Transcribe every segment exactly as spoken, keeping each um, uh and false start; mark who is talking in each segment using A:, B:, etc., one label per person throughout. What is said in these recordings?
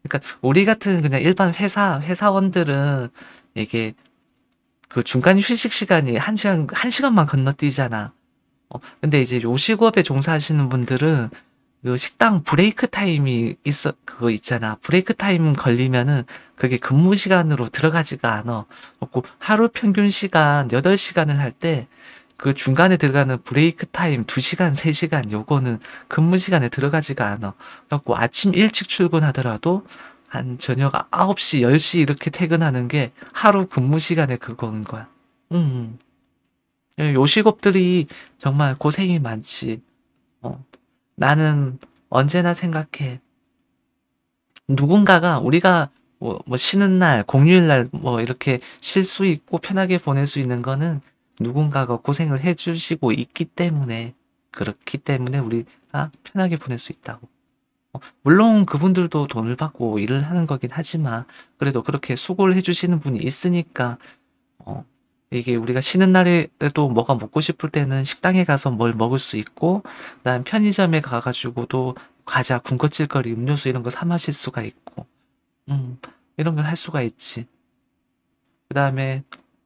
A: 그러니까 우리 같은 그냥 일반 회사 회사원들은 이게 그 중간 휴식 시간이 한 시간 한 시간만 건너뛰잖아. 어, 근데 이제 요식업에 종사하시는 분들은 그 식당 브레이크 타임이 있어 그거 있잖아. 브레이크 타임 걸리면은 그게 근무 시간으로 들어가지가 않아. 그고 하루 평균 시간 여덟 시간을 할 때 그 중간에 들어가는 브레이크 타임 두 시간, 세 시간 요거는 근무 시간에 들어가지가 않아. 그래갖고 아침 일찍 출근하더라도 한 저녁 아홉 시, 열 시 이렇게 퇴근하는 게 하루 근무 시간에 그거인 거야. 음. 요식업들이 정말 고생이 많지. 어. 나는 언제나 생각해. 누군가가 우리가 뭐, 뭐 쉬는 날, 공휴일 날 뭐 이렇게 쉴 수 있고 편하게 보낼 수 있는 거는 누군가가 고생을 해주시고 있기 때문에 그렇기 때문에 우리가 편하게 보낼 수 있다고. 어, 물론 그분들도 돈을 받고 일을 하는 거긴 하지만 그래도 그렇게 수고를 해주시는 분이 있으니까 어, 이게 우리가 쉬는 날에도 뭐가 먹고 싶을 때는 식당에 가서 뭘 먹을 수 있고, 그다음 편의점에 가가지고도 과자, 군것질거리, 음료수 이런 거 사 마실 수가 있고, 음, 이런 걸 할 수가 있지. 그다음에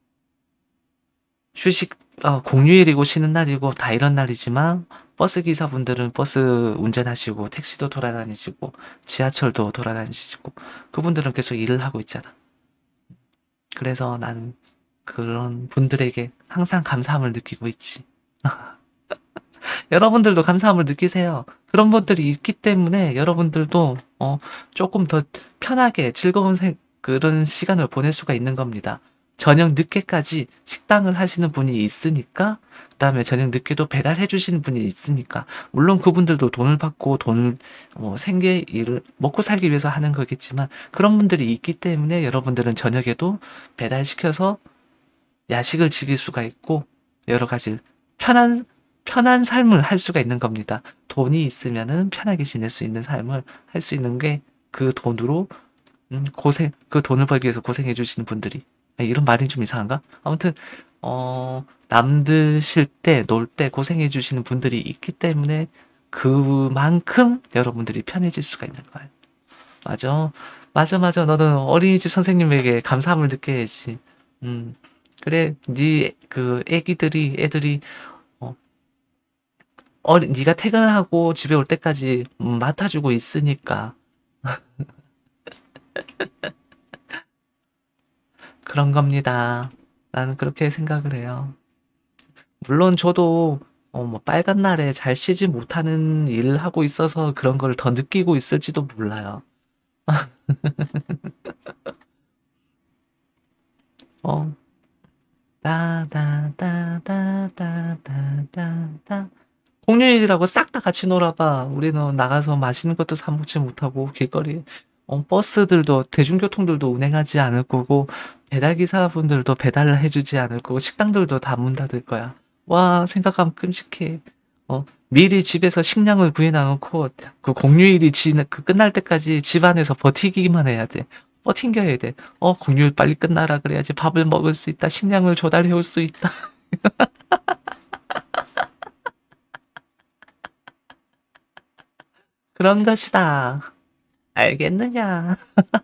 A: 휴식, 어, 공휴일이고 쉬는 날이고 다 이런 날이지만, 버스 기사분들은 버스 운전하시고, 택시도 돌아다니시고, 지하철도 돌아다니시고, 그분들은 계속 일을 하고 있잖아. 그래서 나는 그런 분들에게 항상 감사함을 느끼고 있지. 여러분들도 감사함을 느끼세요. 그런 분들이 있기 때문에 여러분들도 어, 조금 더 편하게 즐거운 생, 그런 시간을 보낼 수가 있는 겁니다. 저녁 늦게까지 식당을 하시는 분이 있으니까, 그다음에 저녁 늦게도 배달해 주시는 분이 있으니까, 물론 그분들도 돈을 받고 돈을 어, 생계 일을 먹고 살기 위해서 하는 거겠지만 그런 분들이 있기 때문에 여러분들은 저녁에도 배달시켜서 야식을 즐길 수가 있고 여러 가지 편한 편한 삶을 할 수가 있는 겁니다. 돈이 있으면은 편하게 지낼 수 있는 삶을 할 수 있는 게 그 돈으로 음, 고생 그 돈을 벌기 위해서 고생해 주시는 분들이 아, 이런 말이 좀 이상한가? 아무튼 어 남들 쉴 때 놀 때 고생해 주시는 분들이 있기 때문에 그만큼 여러분들이 편해질 수가 있는 거예요. 맞아. 맞아, 맞아. 너는 어린이집 선생님에게 감사함을 느껴야지. 음. 그래, 네 그 애기들이 애들이 어, 어리 네가 퇴근하고 집에 올 때까지 음, 맡아주고 있으니까 그런 겁니다. 나는 그렇게 생각을 해요. 물론 저도 어, 뭐 빨간 날에 잘 쉬지 못하는 일을 하고 있어서 그런 걸 더 느끼고 있을지도 몰라요. 어, 따다다다다다다 공휴일이라고 싹 다 같이 놀아봐. 우리는 나가서 맛있는 것도 사 먹지 못하고 길거리 어, 버스들도 대중교통들도 운행하지 않을 거고 배달기사분들도 배달을 해주지 않을 거고 식당들도 다 문 닫을 거야. 와 생각하면 끔찍해. 어, 미리 집에서 식량을 구해놔놓고 그 공휴일이 지, 그 끝날 때까지 집 안에서 버티기만 해야 돼. 버팅겨야 돼. 어 공휴일 빨리 끝나라 그래야지 밥을 먹을 수 있다. 식량을 조달해 올 수 있다. 그런 것이다. 알겠느냐?